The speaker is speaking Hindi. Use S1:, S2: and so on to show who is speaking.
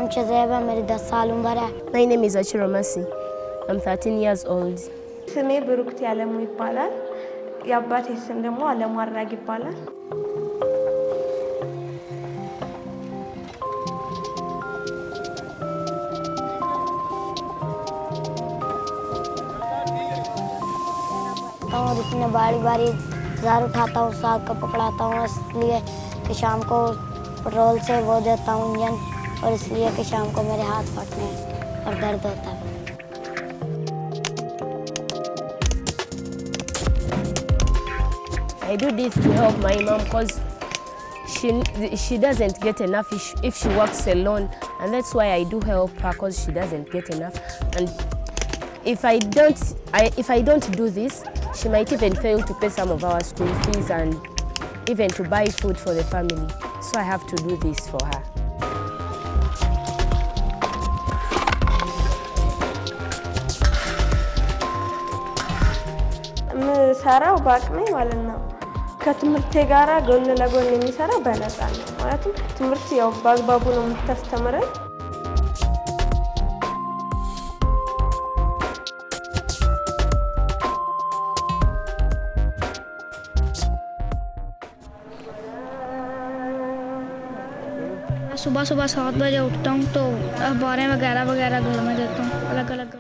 S1: शज़ैब है, मेरी 10 साल उम्र है।
S2: My name is Achiro Masi. I'm 13 years old.
S3: ስሜ ብሩክት ያለሙ ይባላል። የአባቴ ስም ደግሞ አለሙ አራግ ይባላል።
S1: और इतने बारी जार उठाता हूँ, साग का पकड़ाता हूँ, इसलिए कि शाम को पेट्रोल से वो देता हूँ इंजन, और इसलिए कि शाम को मेरे हाथ फटने और दर्द होता है।
S2: I do this to help my mom because she doesn't get enough if she works alone, and that's why I do help her because she doesn't get enough. And if I don't do this, she might even fail to pay some of our school fees and even to buy food for the family. So I have to do this for her.
S3: ሰራው ባቅሜ ማለት ነው። ከትምህርቴ ጋራ ጎን ለጎን የሚሰራው በነፃ ነው። ማለትም ትምህርት ያው በአግባቡ ነው የምታስተምረን።
S4: सुबह 7 बजे उठता हूँ तो अखबारें वगैरह घर में देता हूँ अलग अलग।